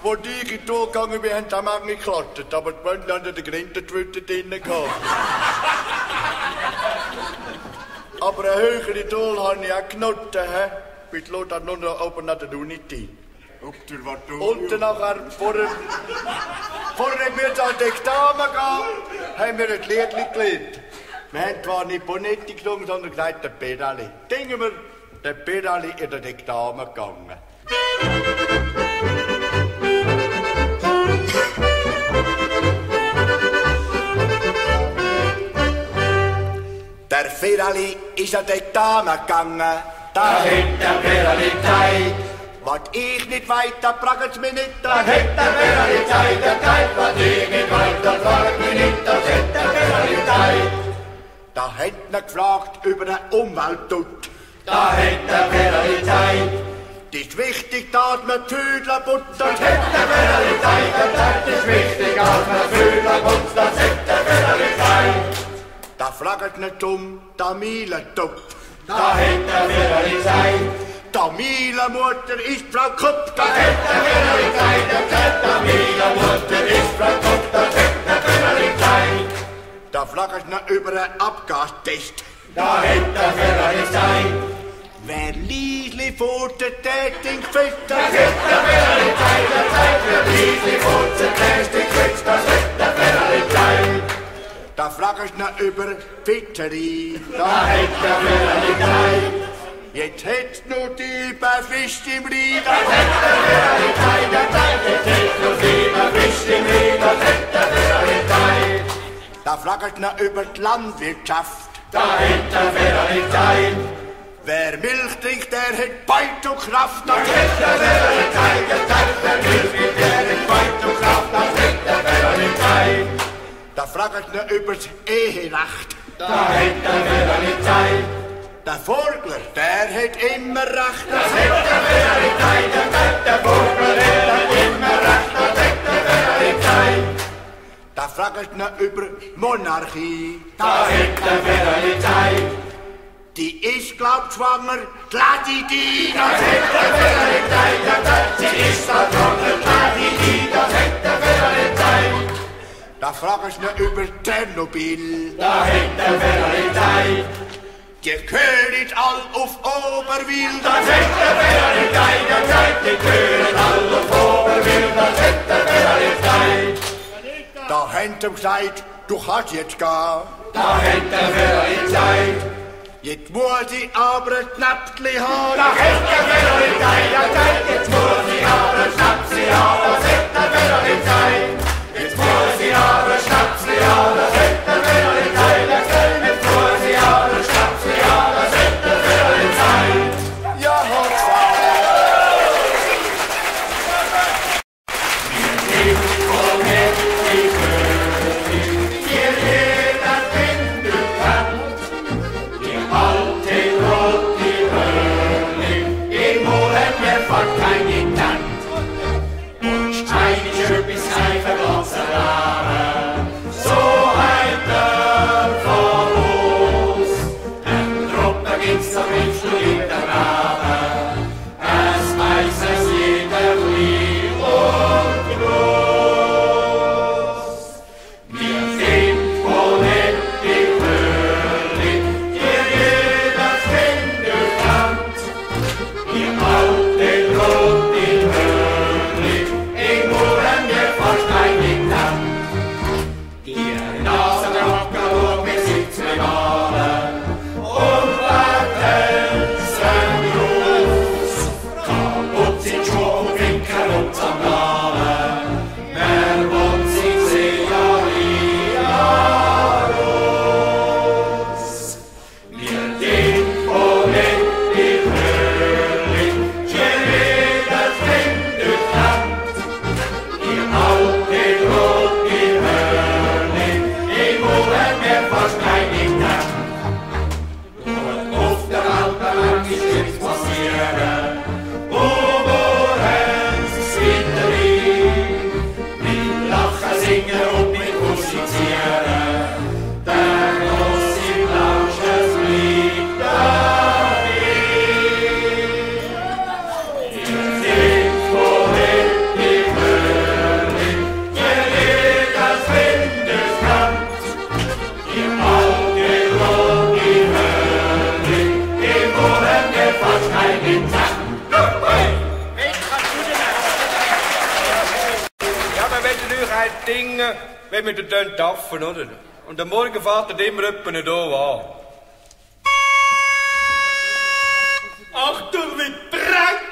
wo die ich in die Tour gegangen bin, haben sie auch mal geklatscht, aber die Wände haben den Grindentrütter drinnen gehabt. Aber eine höhere Tour habe ich auch genossen, weil die Leute nur noch oben an der Unity. Und dann nachher, vorher wir an die Dame gehen, haben wir ein Liedchen gelernt. Wir haben zwar nicht Bonetti gesungen, sondern gesagt, der Pedali. Denken wir, der Pedali in der Dame gegangen. Der Pedali ist an die Dame gegangen. Da hat der Pedali Zeit. Was ich nicht weiß, da fragt mir nicht. Da hat der Pedali Zeit, der Zeit. Was ich nicht weiß, da fragt mich nicht. Da hat der Pedali Zeit. Da hat er gefragt über den Umweltschutz. Da hat der Pedali Zeit. Das ist wichtig, dass man die Füdler putzt. Das hat der Pedali Zeit. Das ist wichtig, dass man die Füdler putzt. Das hat der Pedali Zeit. Da fragt nicht Tamilentopf. Da hat der Pedali Zeit. Tamilenmutter ist Frau Kupp. Da hat der Pedali Zeit. Tamilenmutter ist Frau Kupp. Das hat der Pedali Zeit. Da fragt nicht über einen Abgastest. Da hat der Pedali Zeit. Wer Liesli vor der Täting fest. Das hat der Pedali Zeit. Wer Liesli vor der Täting fest. Das hat der Pedali Zeit. Da fragst du noch über Fischerei. Da hat der Pedali Zeit. Jetzt hättest du noch die Fisch im Rhein. Das hat der Pedali Zeit. Jetzt hättest du die Fisch im Rhein. Das hat der Pedali Zeit. Da fragst du noch über die Landwirtschaft. Da hat der Pedali Zeit. Wer Milch trinkt, der hat Beut und Kraft. Das hat der Pedali Zeit. Wer Milch trinkt, der hat Beut und Kraft. Das hat der Pedali Zeit. Da fragst du noch über das Eherecht. Da hat der Pedali Zeit. Der Vogler, der hat immer recht. Das hat der Pedali Zeit. Der Vogler, der hat immer recht. Das hat der Pedali Zeit. Da fragst du noch über Monarchie. Da hat der Pedali Zeit. Die ist, glaub schwanger, Gladidi. Das hat der Pedali Zeit. Sie ist da schwanger, Gladidi. Das hat der Pedali Zeit. Da fragst du noch über Tschernobyl. Da hat der Pedali Zeit. Die gehören all auf Oberwil. Das hat der Pedali Zeit. Die gehören all auf Oberwil. Das hat der Pedali Zeit. Da haben sie gesagt, du kannst jetzt gehen. Da hat der Pedali Zeit. Jetzt muss ich aber ein Schnäpsli haben. Da hat der Pedali Zeit. Jetzt muss ich aber ein Schnäpsli haben. Das hat der Pedali Zeit. Jetzt muss ich aber ein Schnäpsli haben. Das hat der Pedali Zeit. Jetzt muss ich aber ein Schnäpsli haben. Das hat der Pedali Zeit. Ja, Hotzwald. sagt Dinge, wenn wir den taffen, oder? Und am Morgen fährt er immer jemanden hier an. Achtung, wie prank!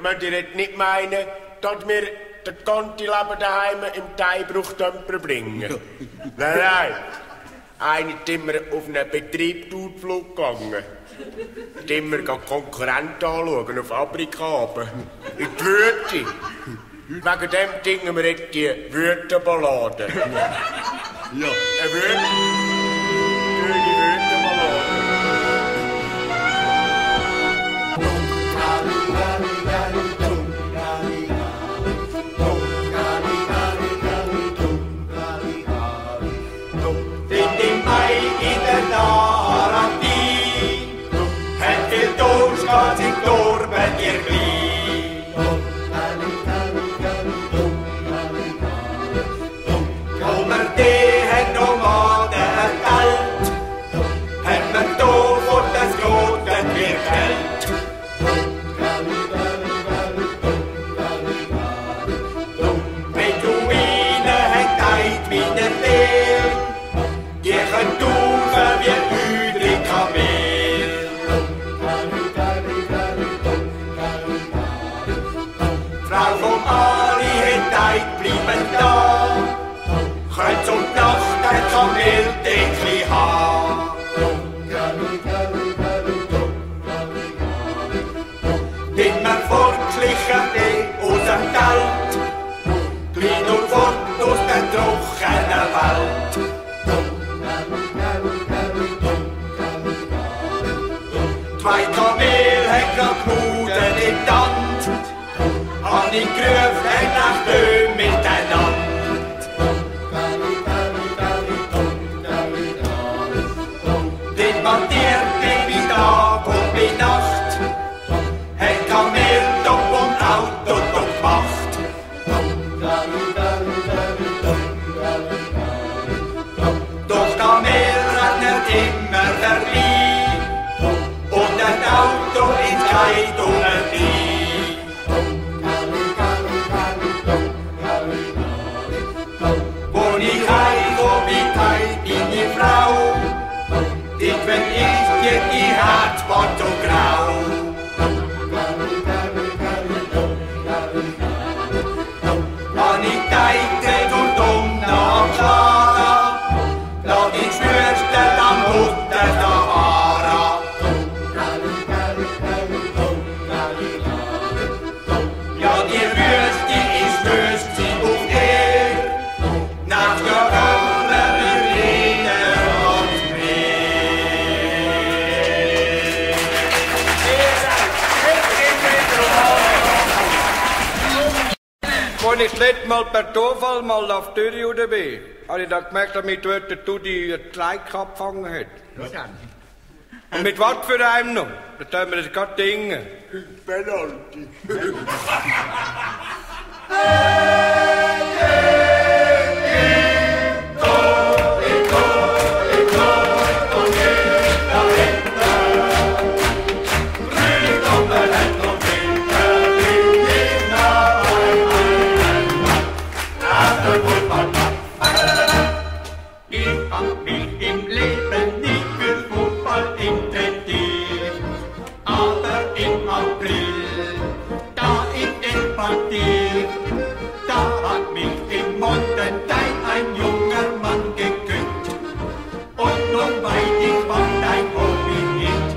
möchte ich jetzt nicht meinen, dass wir das ganze Leben daheim im Teibruchtempel bringen. Nein. Einer ist immer auf einen Betriebsausflug gegangen. Ist immer Konkurrenten anschauen, auf Fabrikaben. In die Wüste. Wegen dem dingen wir jetzt die Wütenballade. Ja. Eine Wütenballade. Im Mai in der Garantie, hat viel Dorsch, geht sich durch mit ihr Glied. Kommer det här nomaden kallt, hemmen då får dess gråten blir kvält. Beduiner hängt eit mine fel, Gehen Duve wie üdrig Kamel. Frau vom Ali het eit blieben da, Kreuz und Nacht ein Kameldekli ha. Immer fortlicher aus dem Geld, Glid und fort aus der trockenen Welt. Zwei Kamel hängt grad Knuden in die Hand, an die Grüf hängt nach Döm miteinander. Den Bandiert wie Tag und wie Nacht, hängt Kamel doch und Auto doch Macht. Doch Kamel rennt immer vorbei, und ein Auto ist kein dummer Vieh. Wo ich heim, wo ich heim, bin die Frau, dit wenn ich dir die Herzbord so grau. An ich deite und nach Clara, lass ich spürste dann Mutter Sahara. Ja, die Würste ist Würst, sie auf dir, nach der Kammer reden und mehr. Als ich das letzte Mal per Zufall mal auf die Tür oder bin, habe ich dann gemerkt, dass mich dort der Tudi einen Streik abgefangen hat. Und mit was für einem noch? Da tun wir das gerade Dinge. Penalty. Ich hab mich im Leben nie für Fußball interessiert, aber im April, da in der Partie, da hat mich im Mondenteil ein junger Mann geküsst. Und nun weiß ich, was dein Hobby ist.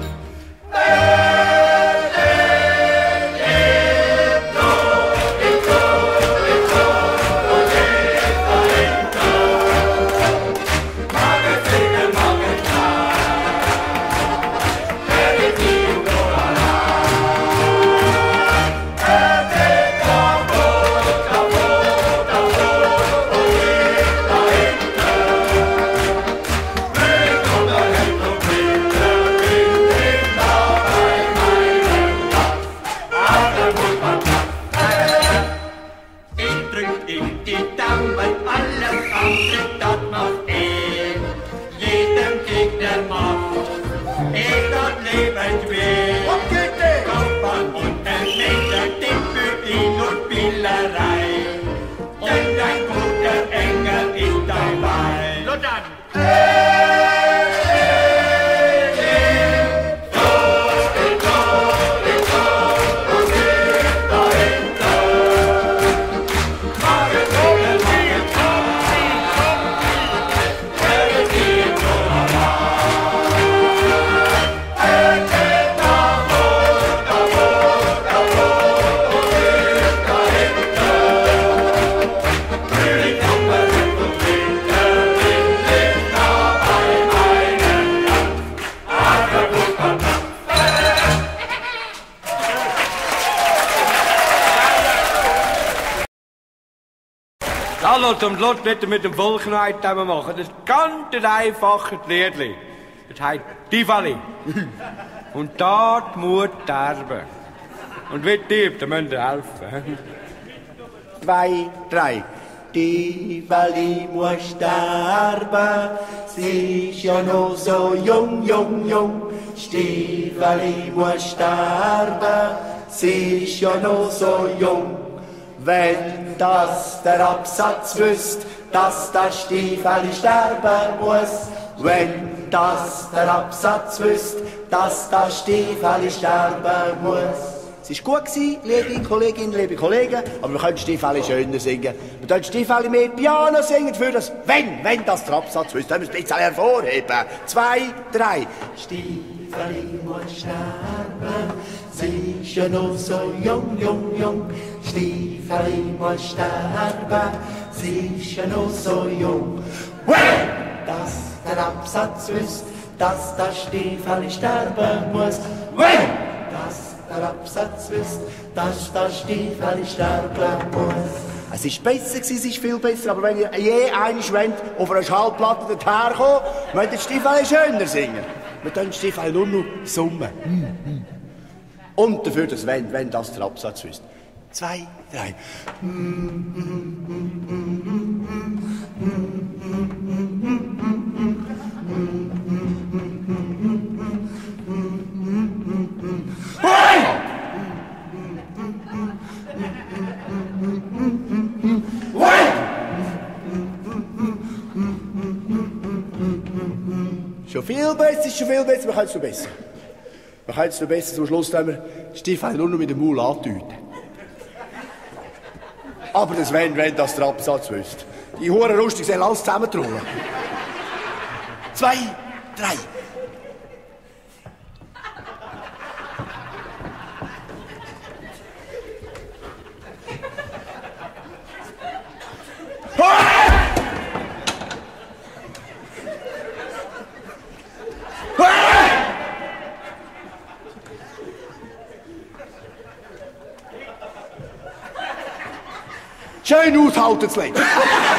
Hallo, zum Schluss nicht mit dem Vollkneid machen. Das ist ganz einfaches Liedli. Das heißt Tivoli. Und dort muss sterben. Und wie Tief, da müsst ihr helfen. 2, 3. Tivoli muss sterben, sie ist ja noch so jung, jung, jung. Tivoli muss sterben, sie ist ja noch so jung. Wenn das der Absatz wüsst, dass das Tivoli sterben muss. Wenn das der Absatz wüsst, dass das Tivoli sterben muss. Es war gut, liebe Kolleginnen, liebe Kollegen, aber wir können Tivoli schöner singen. Wir können Tivoli mehr Piano singen, für das wenn das der Absatz wüsst. Dann müssen wir es ein bisschen hervorheben. 2, 3. Tivoli muss sterben, sie ist ja noch so jung, jung, jung. Tivoli muss sterben, sie ist ja noch so jung. Wenn das der Absatz wüsst, dass das Tivoli sterben muss. Wenn das der Absatz wüsst, dass das Tivoli sterben muss. Es ist besser gewesen, es ist viel besser, aber wenn ihr je einmal wollt, auf einer Schallplatte dorthin kommen, müsst ihr das Tivoli schöner singen. Wir können das Tivoli nur noch summen. Und dafür das wenn das der Absatz wüsst. 2, 3. Schon viel besser, wir können es noch besser. Wir können es noch besser, zum Schluss haben wir Tivoli nur noch mit dem Maul andeuten. Aber das wenn das der Absatz wüsst. Die Huren Rustig sollen alles zusammentrollen. 2, 3. Schön aushalten, das Leben.